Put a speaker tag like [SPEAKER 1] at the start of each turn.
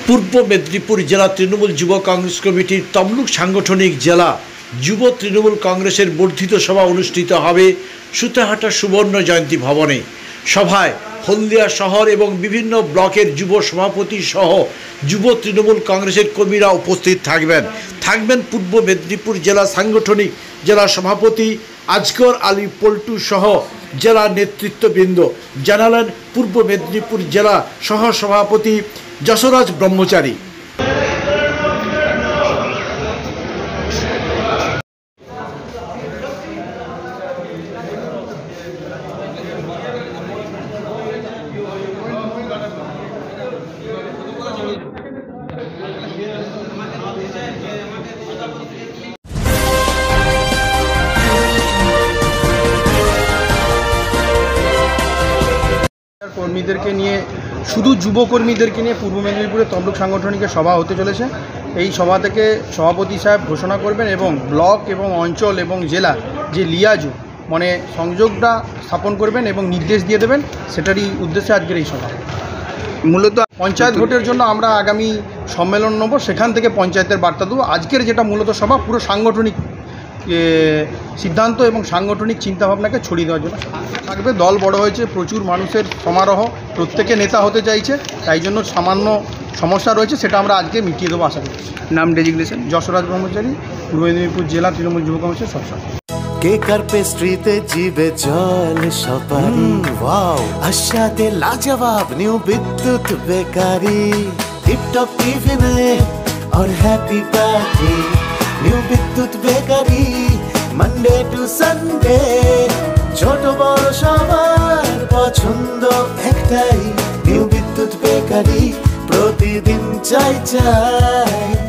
[SPEAKER 1] পূর্ব মেদিনীপুর জেলা তৃণমূল যুব কংগ্রেস কমিটির তমলুক সাংগঠনিক জেলা যুব তৃণমূল কংগ্রেসের বর্ধিত সভা অনুষ্ঠিত হবে সুতাহাটা সুবর্ণ জয়ন্তী ভবনে। সভায় হলদিয়া শহর এবং বিভিন্ন ব্লকের যুব সভাপতি সহ যুব তৃণমূল কংগ্রেসের কর্মীরা উপস্থিত থাকবেন পূর্ব মেদিনীপুর জেলা সাংগঠনিক জেলা সভাপতি আজগর আলী পল্টু সহ জেলা নেতৃত্ববৃন্দ, জানালেন পূর্ব মেদিনীপুর জেলা সহ সভাপতি যশরাজ ব্রহ্মচারী।
[SPEAKER 2] কর্মীদেরকে নিয়ে, শুধু যুব কর্মীদেরকে নিয়ে পূর্ব মেদিনীপুরে তমলুক সাংগঠনিকের সভা হতে চলেছে। এই সভা থেকে সভাপতি সাহেব ঘোষণা করবেন এবং ব্লক এবং অঞ্চল এবং জেলা যে লিয়াজু মানে সংযোগটা স্থাপন করবেন এবং নির্দেশ দিয়ে দেবেন, সেটারই উদ্দেশ্যে আজকের এই সভা। মূলত পঞ্চায়েত ভোটের জন্য আমরা আগামী সম্মেলন নেব, সেখান থেকে পঞ্চায়েতের বার্তা দেবো। আজকের যেটা মূলত সভা পুরো সাংগঠনিক সিদ্ধান্ত এবং সাংগঠনিক চিন্তাভাবনাকে ছড়িয়ে দেওয়ার জন্য থাকবে। দল বড় হয়েছে, প্রচুর মানুষের সমারোহ, প্রত্যেকে নেতা হতে চাইছে, তাই জন্য সামান্য সমস্যা রয়েছে, সেটা আমরা আজকে মিটিয়ে দেবো আশা করছি। নাম ডেজিগনেশন যশরাজ ব্রহ্মচারী, পূর্ব মেদিনীপুর জেলা তৃণমূল যুব কংগ্রেসের সদস্য।
[SPEAKER 3] কেকার পেস্ট্রিতে জিবে জল সপারি, ওয়াও আশাতে লাজবাব নিউ বিদ্যুৎ বেকারি, টিপটপ টিফিনে और happy party new Bidyut bakery, Monday to Sunday ছোট বড় সবার পছন্দ একটাই, নিউ বিদ্যুৎ বেকারি প্রতিদিন চাই চাই।